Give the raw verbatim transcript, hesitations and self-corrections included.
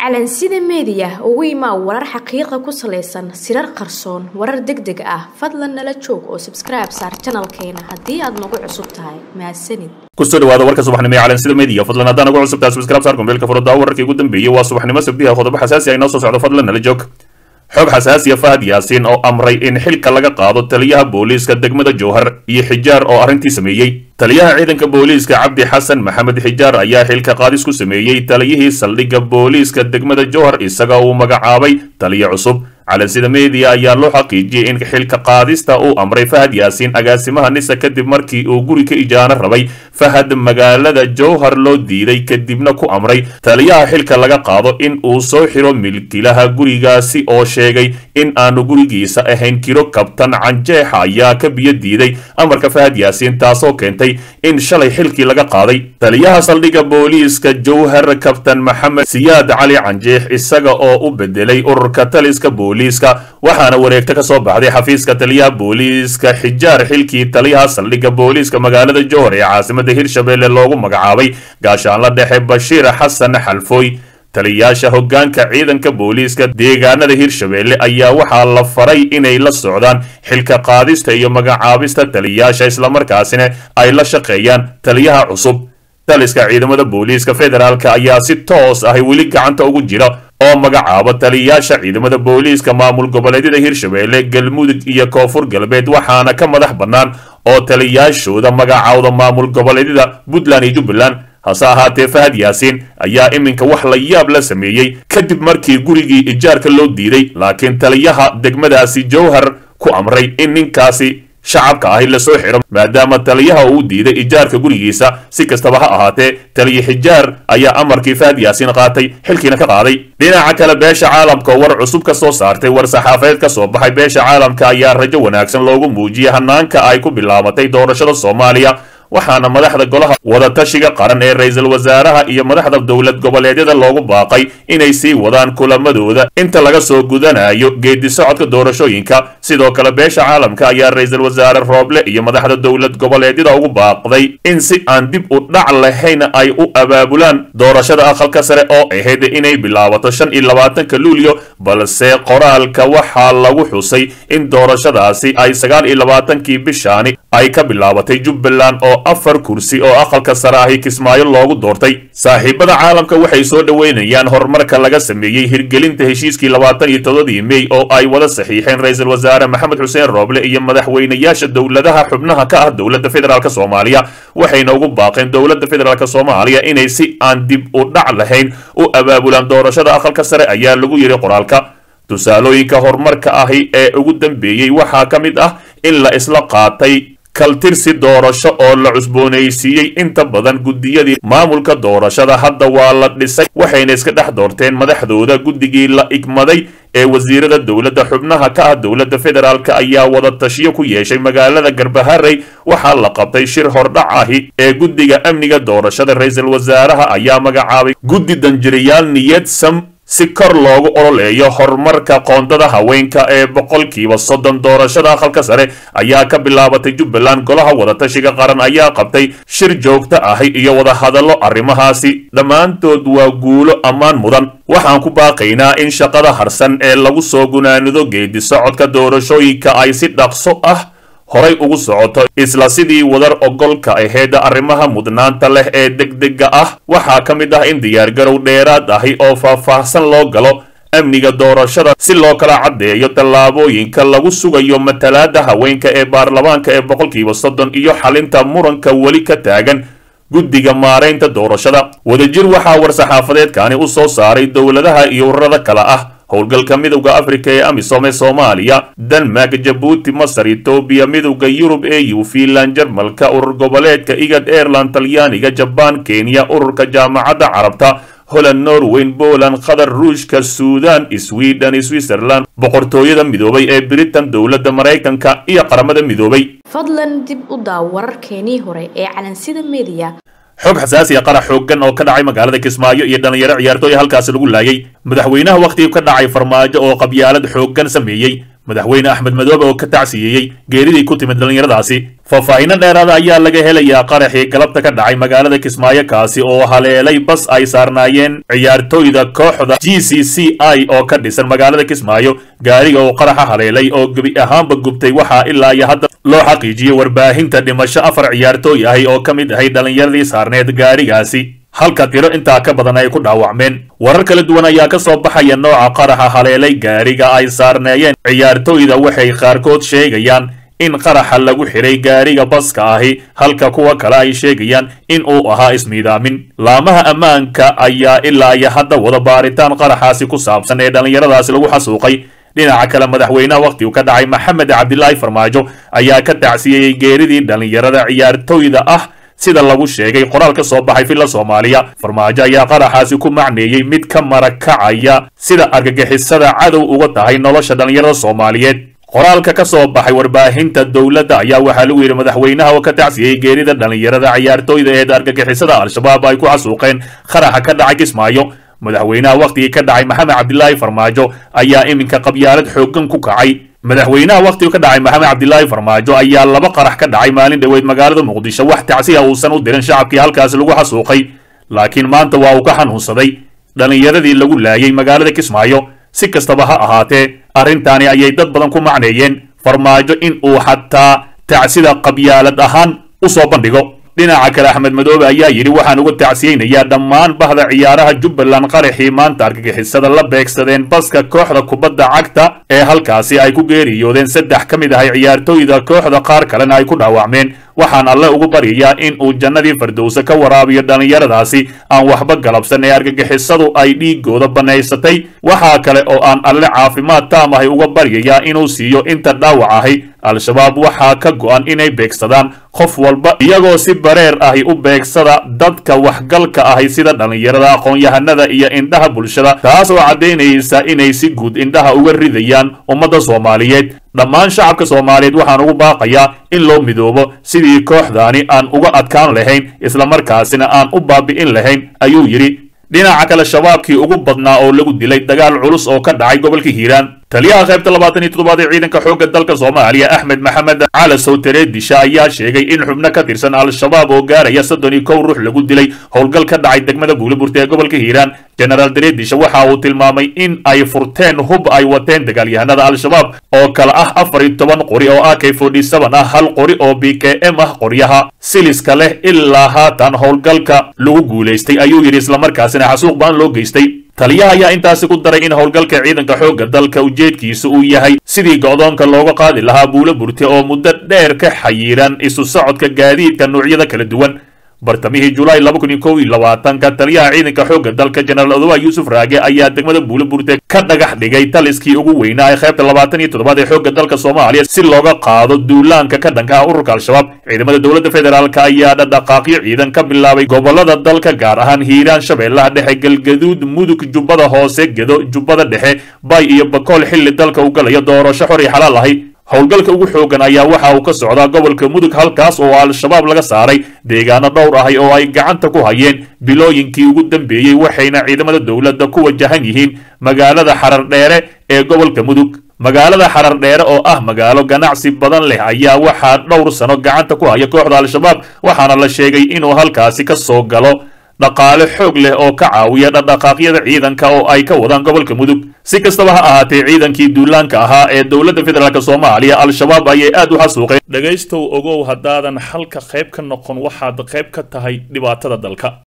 calansida media ugu imaa warar xaqiiqo ku saleysan sirar qarsoon warar degdeg ah fadlan nala joog oo subscribe saar channelkeena hadii aad nagu cusub tahay mahadsanid kusoo dhawaada warka subaxnimo ee calansida media fadlan hadaan nagu cusub tahay subscribe saar kumbeelka furada wararkii ugu dambeeyay waa subaxnimo sabtiha qodobo xasaasi ah inoo soo socdo fadlan nala joog xog xasaasi ah Fahad Yaasin oo amray in xilka laga qaado taliyaha booliiska degmada Jowhar iyo Xijaar oo arrintii sameeyay taliyaha ciidanka booliiska Cabdi Xasan Maxamed Xijaar ayaa xilka qaadis ku sameeyay taliyihii saldhigga booliiska degmada Jowhar isaga oo magacaabay taliye cusub calansida media ayaa loo xaqiijiyay in xilka qaadista uu amray Fahad Yaasin agaasimaha nisa kadib markii uu guri ka ijaana rabay Fahad magaalada Jowhar loo diiday kadibna ku amray taliyaha xilka laga qaado in uu soo xiro milkiilaha gurigaasi oo sheegay in aanu gurigiisa ahayn kiro kabtan canjeexa ayaa ka biyo diiday amarka Fahad Yaasin taasoo keentay in shalay xilkii laga qaaday taliyaha saldhigga booliiska Jowhar kabtan Maxamed Siyaad Cali Canjeex isaga oo u bedelay ururka taliska booliiska waxaana wareegta ka soo baxday xafiiska taliyaha booliiska Xijaar xilkii taliyaha saldhigga booliiska magaalada Jowhar ee caasimada Hirshabelle loogu magacaabay gaashaanla dhexe Bashiir Xasan Xalfooy taliyaasha hoggaanka ciidanka booliiska deegaanada Hirshabelle ayaa waxaa la faray inay la socdaan xilka qaadista iyo magacaabista taliyaasha isla markaasina ay la shaqeeyaan taliyaha cusub taliska ciidamada booliiska federaalka ayaa si toos ah weli gacanta ugu jira oo magacaabo taliyaasha ciidamada booliiska maamul goboleedyada Hirshabelle Galmudug iyo Koonfur Galbeed waxaana ka madax bannaan oo taliyaashooda magacaawda maamul goboleedyada Puntland iyo Jubbaland hase ahaatee Fahad Yaasin ayaa iminka wax la yaab la sameeyay kadib markii gurigii ijaarka loo diiday laakiin taliyaha degmadaasi Jowhar ku amray in ninkaasi shacabka ah la soo xiro maadaama taliyaha uu diiday ijaarka gurigiisa si kastaba ha ahaatee taliye Xijaar ayaa amarkii Fahad Yaasin qaatay xilkiina ka qaaday dhinaca kale beesha caalamka war cusub ka soo saartay war saxaafadeed ka soo baxay beesha caalamka ayaa rajo wanaagsan loogu muujiyay hanaanka ay ku bilaabatay doorashada Soomaaliya waxaana madaxda golaha wada tashiga qaran ee ra'iisul wasaaraha iyo madaxda dawlad goboleedyada loogu baaqay inay sii wadaan kulamadooda inta laga soo gudanayo geedi socodka doorashooyinka sidoo kale beesha caalamka ayaa ra'iisul wasaare Rooble iyo madaxda dawlad goboleedyada ugu baaqday in si aan dib u dhac lahayn ay u abaabulaan doorashada aqalka sare oo ahayd inay bilaabato shan iyo labaatanka Luulyo balse qoraalka waxaa lagu xusay in doorashadaasi ay sagaal iyo labaatankii bishaani ay ka bilaabatay Jubbaland oo afar kursi oo aqalka sare ah Kismaayo loogu doortay saaxiibada caalamka waxay soo dhaweynayaan horumarka laga sameeyay hirgelinta heshiiskii labaatan iyo toddoba May oo ay wada saxiixeen ra'iisul wasaare Maxamed Xuseen Rooble iyo madaxweynayaasha dawladaha xubnaha ka ah dawladda federaalka Soomaaliya waxayna ugu baaqeen dawladda federaalka Soomaaliya inay si aan dib u dhac lahayn u abaabulaan doorashada aqalka sare ayaa lagu yiri qoraalka tusaalooyinka horumarka ahi ee ugu dambeeyay waxaa ka mid ah in la isla qaatay kaltirsi doorasho oo la cusboonaysiiyay inta badan gudiyadii maamulka doorashada hadda waa la dhisay waxayna iska dhex doorteen madaxdooda guddigii la igmaday ee wasiirada dawladda xubnaha ka ah dawladda federaalka ayaa wada tashiyo ku yeeshay magaalada Garbaharey waxaa la qabtay shir hordhac ahi ee guddiga amniga doorashada ra'iisul wasaaraha ayaa magacaabay guddi danjirayaal niyad sam si kor loogu ololeeyo horumarka qoondada haweenka ee boqolkiiba soddon doorashada aqalka sare ayaa ka bilaabatay Jubbaland golaha wada tashiga qaran ayaa qabtay shir joogto ah iyo wada hadallo arrimahaasi dhammaantood waa guulo ammaan mudan waxaan ku baaqaynaa in shaqada harsan ee lagu soo gunaanido geedi socodka doorashooyinka ay si dhaqso ah horay ugu socoto isla sidii wadar ogolka ahayd arrimaha mudnaanta leh ee degdega ah waxaa ka mid ah in diyaar garow dheeraad ahi oo faahfaahsan loo galo amniga doorashada si loo kala cadeeyo tallaabooyinka lagu sugayo matalaada haweenka ee baarlamaanka ee boqolkiiba soddon iyo xalinta muranka weli ka taagan guddiga maareynta doorashada wadajir waxaa war saxaafadeedkani u soo saaray dawladaha iyo ururada kala ah howlgalka midowga Afrika ee AMISOM ee Soomaaliya Denmark Djibouti Masar Ethiopia midowga Yurub ee E U Finland Jarmalka urur goboleedka IGAD Ireland Talyaaniga Japan Kenya ururka jaamacadda Carabta Holland Norway Poland Qatar Ruushka Suudaan Sweden Switzerland boqortooyada midoobay ee Britain dawladda Mareykanka iyo qaramada midoobay fadlan dib u daaw wararkeenii hore ee calansida media xog xasaasi ah qarax xooggan oo ka dhacay magaalada Kismaayo iyo dhalinyaro ciyaartooy halkaas lagu laayay madaxweynaha waqtiga ka dhacay farmaajo oo qabyaalad xooggan sameeyay madaxweyne axmed madoobe oo ka tacsiyeeyey geeridii ku timid dhallinyaradaasi. faahfaahinno dheeraada ayaa laga helayaa qaraxii galabta ka dhacay magaalada kismaayo kaasi oo haleelay bas ay saarnaayeen ciyaartooyda kooxda g c c i oo ka dhisan magaalada kismaayo. gaariga oo qaraxa haleelay oo gebi ahaanba gubtay waxaa ilaa iyo hadda loo xaqiijiyey warbaahinta dhimasho afar ciyaartooy ahi oo ka mid ahay dhallinyaradii saarneed gaarigaasi, halka tiro intaa ka badan ay ku dhaawacmeen. warar kala duwan ayaa ka soo baxaya nooca qaraxa haleelay gaariga ay saarneeyeen ciyaartooyda. waxay qaarkood sheegayaan in qaraxa lagu xiray gaariga baska ahi, halka kuwa kale ay sheegayaan in uu ahaa ismiidaamin. laamaha ammaanka ayaa ilaa iyo hadda wada baaritaan qaraxaasi ku saabsan ee dhallinyaradaasi lagu xasuuqay. dhinaca kale madaxweynaha wakhtigu ka dhacay maxamed cabdilaahi farmaajo ayaa ka tacsiyeeyey geeridii dhallinyarada ciyaartooyda ah sida lagu sheegay qoraal ka soo baxay filla Soomaaliya. farmaajo ayaa qaraxaasi ku macneeyey mid ka marakacaya sida argagixisada cadow uga tahay nolosha dhallinyarada Soomaaliyeed. qoraalka ka soo baxay warbaahinta dowladda ayaa waxaa lagu yidhi madaxweynaha oo ka tacsiyey geerida dhallinyarada ciyaartooyda ee argagixisada al-shabaab ay ku xasuuqeen qaraxa ka dhacay Kismaayo. madaxweynaha wakhtigii ka dhacay maxamed cabdilaahi farmaajo ayaa iminka qabyaalad xooggan ku kacay. madaxweynaha wakhtigu ka dhacay maxamed cabdilaahi farmaajo ayaa laba qarax ka dhacay maalin dhoweyd magaalada muqdisho. wax tacsiya uusan u dirin shacabkii halkaasi lagu xasuuqay, laakiin maanta waa uu ka xanuunsaday dhallinyaradii lagu laayay magaalada Kismaayo. si kastaba ha ahaatee arrintaani ayay dad badan ku macneeyeen farmaajo in uu xataa tacsida qabyaalad ahaan u soo bandhigo. dhinaca kale axmed madoobe ayaa yidhi waxaan uga tacsiyeynayaa dhammaan bahda ciyaaraha jubbaland qaraxii maanta argagixisada la beegsadeen baska kooxda kubadda cagta ee halkaasi ay ku geeriyoodeen saddex ka mid ahay ciyaartooyda kooxda, qaar kalena ay ku dhaawacmeen. waxaan alle ugu baryayaa in uu jannadii firdowsa ka waraabiyo dhallinyaradaasi aan waxba galabsan ee argagixisadu ay dhiigooda bannaysatay. waxaa kale oo aan alle caafimaad taam ahay uga baryayaa inuu siiyo inta dhaawac ahi. al-shabaab waxaa ka go'an inay beegsadaan qof walba, iyagoo si bareer ahi u beegsada dadka waxgalka ahi sida dhallinyarada, aqoon-yahanada iyo indhaha bulshada, taas oo caddaynaysa inay si guud indhaha uga ridayaan ummadda Soomaaliyeed. dhammaan shacabka Soomaaliyeed waxaan ugu baaqayaa in loo midoobo sidii kooxdaani aan uga adkaan lahayn islamarkaasina aan u baabi'in lahayn, ayuu yidhi. dhinaca kale shabaabkii ugu badnaa oo lagu dilay dagaal culus oo ka dhacay gobolka Hiiraan. taliyaha qaybta labaatan iyo toddobaad ee ciidanka xoogga dalka Soomaaliya Axmed Maxamed Cali Sowtere Disha ayaa sheegay in xubno ka tirsan al-shabaab oo gaaraya soddon iyo kow ruux lagu dilay howlgal ka dhacay degmada Buuliburta ee gobolka Hiiraan. General Disha waxa uu tilmaamay in ay furteen hub ay wateen dagaalyahanada al-shabaab oo kala ah afar iyo toban qori oo A K forty-seven ah, hal qori oo B K M ah qoryaha siliska leh. ilaa haatan howlgalka lagu guulaystay ayuu yidhi, islamarkaasina xasuuq baan loo geystay. taliyaha ayaa intaasi ku daray in howlgalka ciidanka xoogga dalka ujeedkiisu uu yahay sidii go'doonka looga qaadi lahaa Buuliburta oo muddo dheer ka xayiran isu socodka gaadiidka noocyada kala duwan. bartamihii Julaay laba kun iyo kow iyo labaatanka taliyaha ciidanka xoogga dalka General Odawa Yuusuf Raage ayaa degmada Buuliburta ka dhagax dhigay taliskii ugu weynaa ee qaybta labaatan iyo toddobaad ee xoogga dalka Soomaaliya si looga qaado duulaanka ka dhanka ah ururka al-shabaab. ciidamada dowladda federaalka ayaa dhaqaaqyo ciidan ka bilaabay gobolada dalka gaar ahaan Hiiraan, Shabeellaha Dhexe, Galgaduud, Mudug, Jubbada Hoose, Gedo, Jubbada Dhexe, Bay iyo Bakool xilli dalka uu galayo doorasho xor iyo xalaal ahi. howlgalka ugu xoogan ayaa waxa uu ka socdaa gobolka Mudug, halkaas oo al-shabaab laga saaray deegaano dhowr ah oo ay gacanta ku hayeen bilooyinkii ugu dambeeyay, waxayna ciidamada dowladda ku wajahan yihiin magaalada Xarardheere ee gobolka Mudug. magaalada Xarardheere oo ah magaalo ganacsi badan leh ayaa waxaa dhowr sano gacanta ku haya kooxda al-shabaab, waxaana la sheegay inuu halkaasi ka soo galo dhaqaale xoog leh oo ka caawiya dhaqaaqyada ciidanka oo ay ka wadaan gobolka Mudug. si kastaba ha ahaatee ciidankii duulaanka ahaa ee dowladda federaalka Soomaaliya al-shabaab ayay aad u xasuuqeen. dhagaystow ogow haddaadan halka qayb ka noqon waxaad qayb ka tahay dhibaatada dalka.